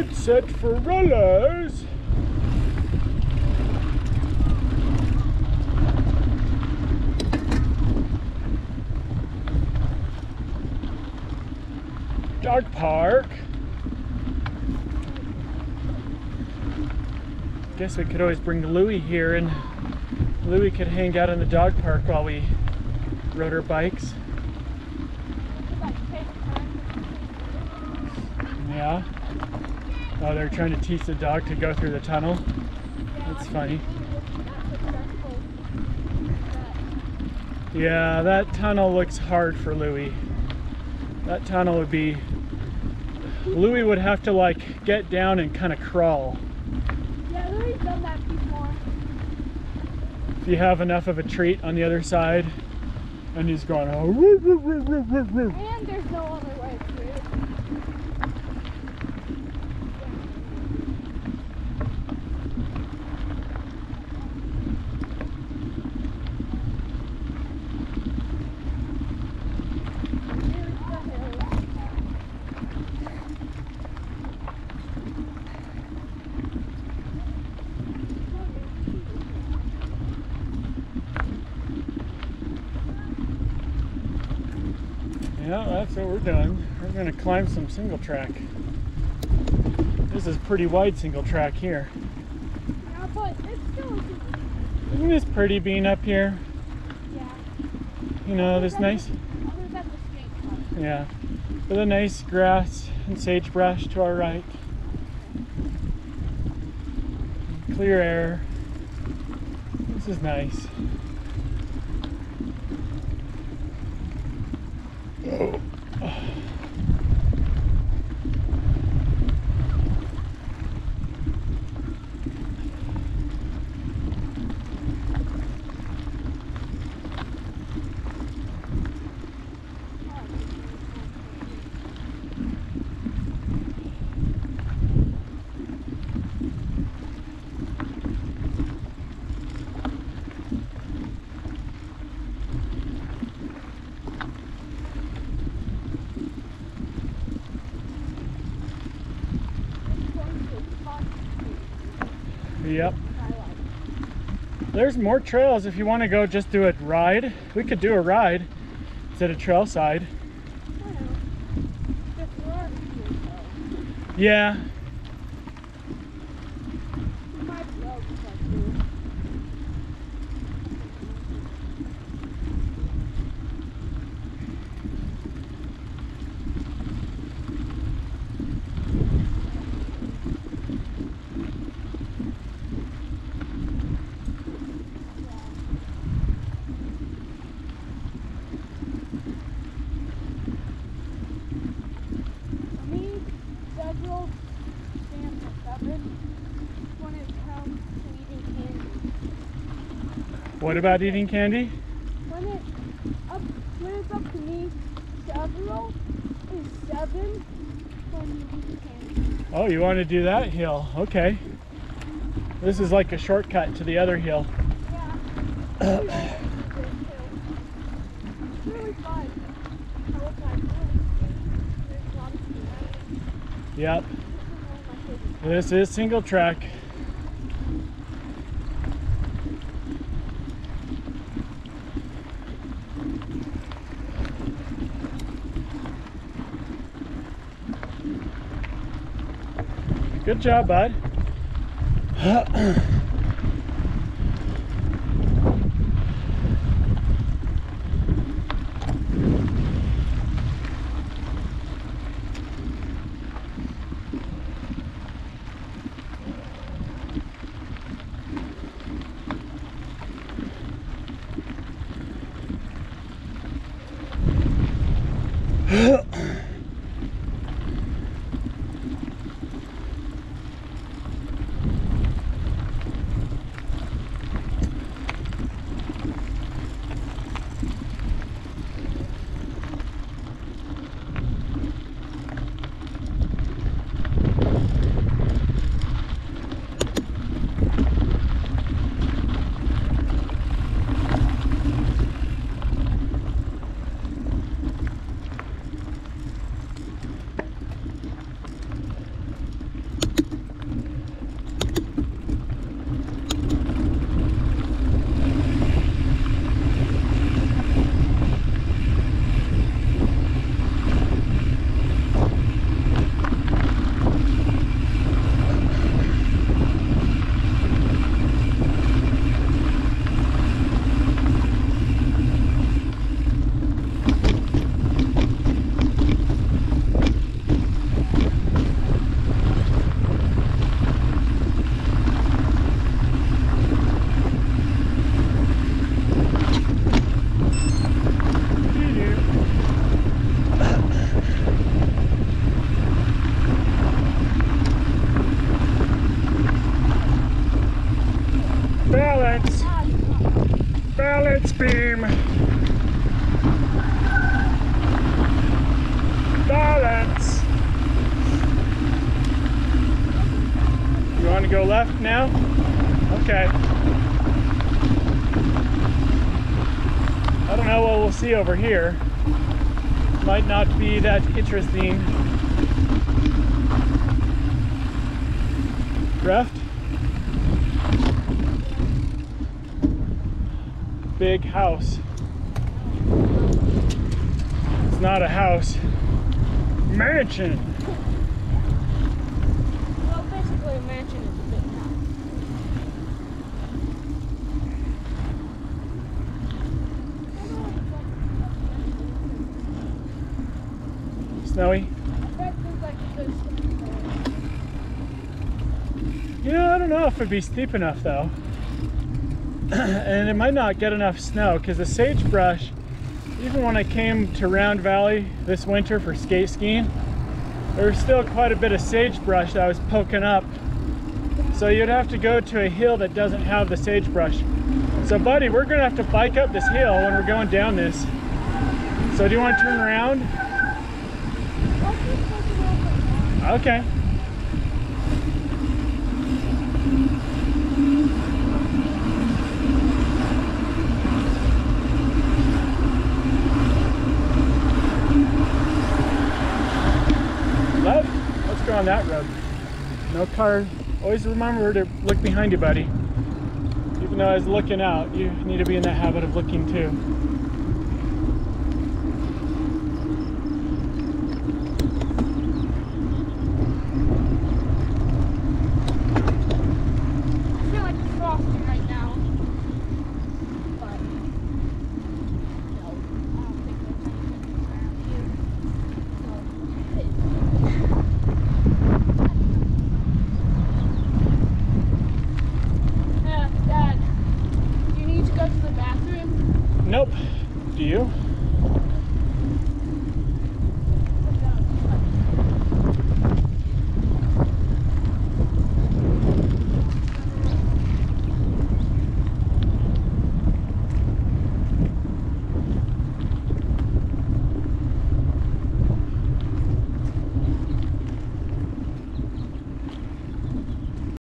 Get set for rollers. Dog park. Guess we could always bring Louie here and Louie could hang out in the dog park while we rode our bikes. Yeah. Oh, they're trying to teach the dog to go through the tunnel. That's funny. Yeah, that tunnel looks hard for Louie. That tunnel would be... Louie would have to like get down and kind of crawl. Yeah, Louie's done that before. If you have enough of a treat on the other side, and he's going, oh, woo, woo, woo, woo, woo, woo. And there's no other way to it. Yeah, that's what we're doing. We're going to climb some single track. This is pretty wide single track here. Yeah, but it's still... Isn't this pretty being up here? Yeah. You know, this nice... Other than the skate park. Yeah. With a nice grass and sagebrush to our right. Clear air. This is nice. Oh. Yep. There's more trails if you want to go just do a ride. We could do a ride instead of Trailside. Yeah. What about eating candy? When it's up to me, several is 7 when you eat candy. Oh, you want to do that hill? Okay. This is like a shortcut to the other hill. Yeah. It's really fun. Yep. This is single track. Good job, bud. now? Okay. I don't know what we'll see over here. Might not be that interesting. Reft? Big house. It's not a house. Mansion! Well, basically a mansion is a big house. Snowy? I bet there's like a good steep going. You know, I don't know if it'd be steep enough though. And it might not get enough snow because the sagebrush, even when I came to Round Valley this winter for skate skiing, there was still quite a bit of sagebrush that was poking up. So you'd have to go to a hill that doesn't have the sagebrush. So buddy, we're gonna have to bike up this hill when we're going down this. So do you want to turn around? Okay. Left? Let's go on that road. No car. Always remember to look behind you, buddy. Even though I was looking out, you need to be in that habit of looking too. I feel like it's frosty right now. But no, I don't think there's anything around here. Dad, do you need to go to the bathroom? Nope. Do you?